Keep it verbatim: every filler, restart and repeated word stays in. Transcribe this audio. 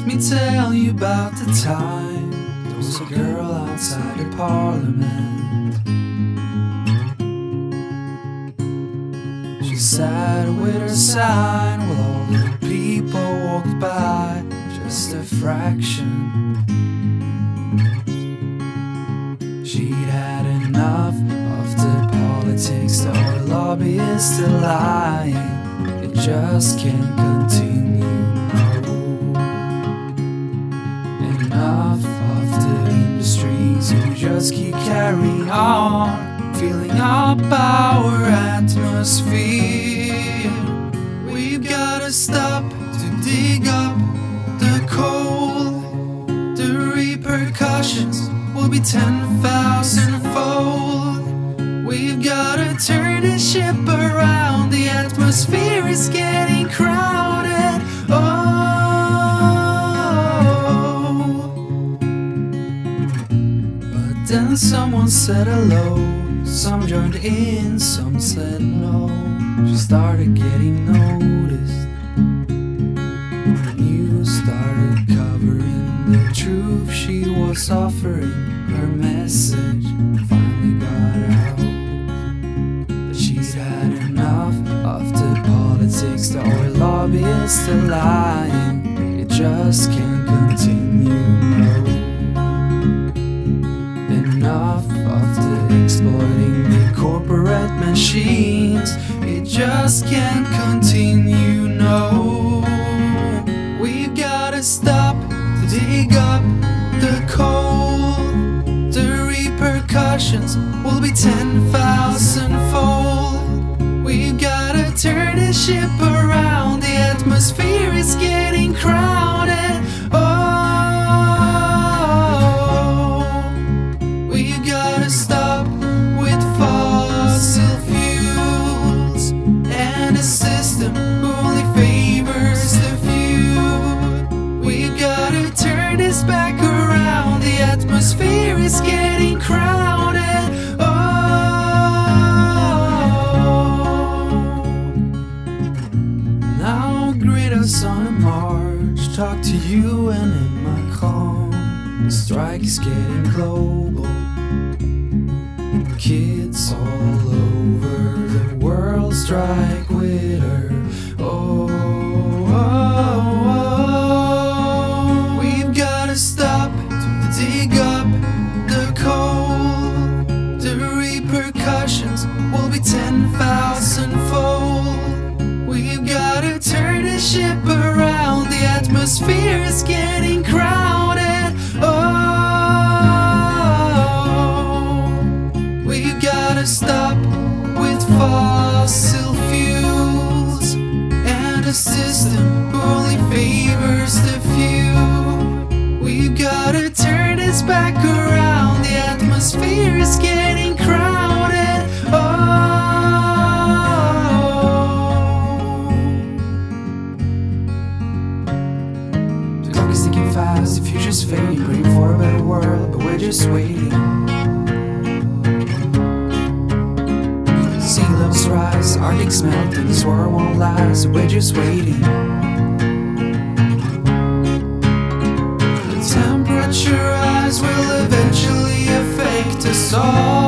me tell you about the time there was a girl outside the parliament. She sat with her sign while all the people walked by, just a fraction. She'd had enough of the politics, the lobbyists, the lying. It just can't continue. Enough of the industries who just keep carrying on, filling up our atmosphere. We've gotta stop to dig up the coal. The repercussions will be ten thousand fold. We've gotta turn the ship around. The atmosphere is getting crowded. Oh, then someone said hello, some joined in, some said no. She started getting noticed. The news started covering the truth she was offering. Her message finally got out that she's had enough of the politics, the oil lobbyists, the lying. It just can't continue, no. Enough of the exploiting the corporate machines. It just can't continue, no. We've gotta stop to dig up the coal. The repercussions will be ten thousand fold. We've gotta turn the ship around. The atmosphere is getting crowded. Oh, stop with fossil fuels and a system who only favors the few. We've gotta turn this back around. The atmosphere is getting crowded. Oh, now Greta's on a march. Talk to you and in my calm. The strike is getting global. Kids all over the world strike with her. Oh, oh, oh. We've gotta stop to dig up the coal. The repercussions will be ten thousand fold. We've gotta turn the ship around. The atmosphere is getting crowded. Oh, stop with fossil fuels and a system who only favors the few. We've gotta turn this back around. The atmosphere is getting crowded. Oh, the clock is ticking fast, the future's fading, praying for a better world, but we're just waiting. Sea levels rise, Arctic's melting, this war won't last, we're just waiting. The temperature rise will eventually affect us all.